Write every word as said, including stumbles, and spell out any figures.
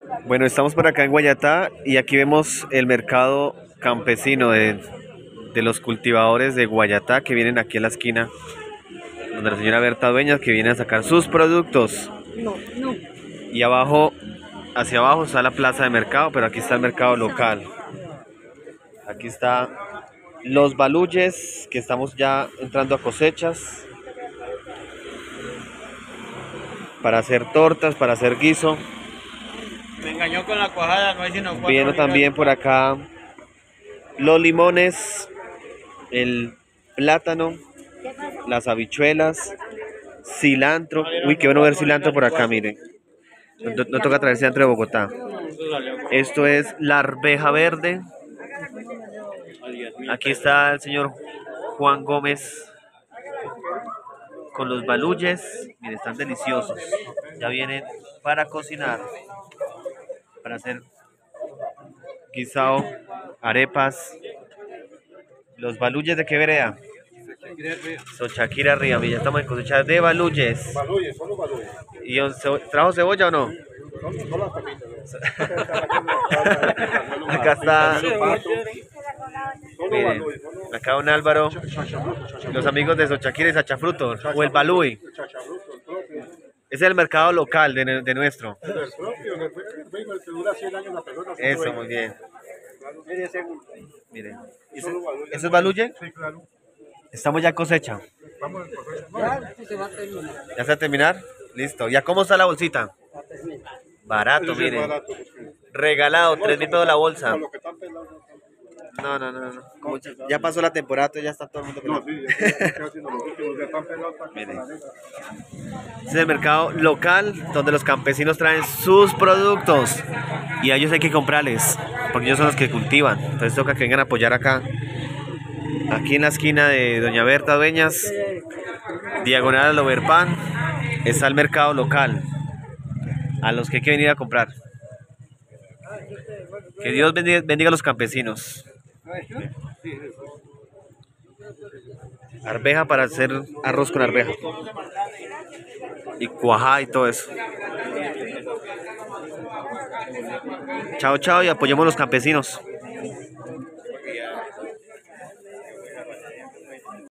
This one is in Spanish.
Bueno, estamos por acá en Guayatá y aquí vemos el mercado campesino de, de los cultivadores de Guayatá que vienen aquí a la esquina, donde la señora Berta Dueñas que viene a sacar sus productos. No, no. Y abajo, hacia abajo está la plaza de mercado, pero aquí está el mercado local. Aquí está los baluyes, que estamos ya entrando a cosechas para hacer tortas, para hacer guiso. Me engañó con la cuajada, no hay sino cuatro. Viendo también por acá los limones, el plátano, las habichuelas, cilantro. Uy, qué bueno ver cilantro por acá, miren. No, no toca traer cilantro de Bogotá. Esto es la arveja verde. Aquí está el señor Juan Gómez con los baluyes. Miren, están deliciosos. Ya vienen para cocinar, para hacer guisado, arepas. Los baluyes, ¿de qué vereda? Sochaquira arriba, ya estamos en cosecha de baluyes. Baluyes, solo baluyes. ¿Y on- ce- trajo cebolla o no? No las tapitas. Acá está, miren, Miren, acá don Álvaro, los amigos de Sochaquira y Sachafruto, o el Baluy. Ese es el mercado local de, de nuestro. el propio, el mismo que dura cien años la persona. Eso, muy bien. Miren, Solo baluyes. ¿eso es baluye? Sí, claro. Estamos ya en cosecha. Vamos en proceso. Ya se va a terminar. ¿Ya se va a terminar? Listo. ¿Ya cómo está la bolsita? Barato, Ese es miren. barato, sí. Regalado, tres mil pesos la bolsa. Como los que están pelados. No, no, no, no. Como ya, ya pasó la temporada, ya está todo el mundo No, pelado. sí, ya estoy haciendo los últimos, ya están pelados. están Miren. con la neta. Este es el mercado local donde los campesinos traen sus productos y a ellos hay que comprarles porque ellos son los que cultivan. Entonces toca que vengan a apoyar acá. Aquí en la esquina de Doña Berta Dueñas, diagonal al Overpan, está el mercado local a los que hay que venir a comprar. Que Dios bendiga, bendiga a los campesinos. Arveja para hacer arroz con arveja. Y cuajá y todo eso. Chao, chao y apoyemos a los campesinos.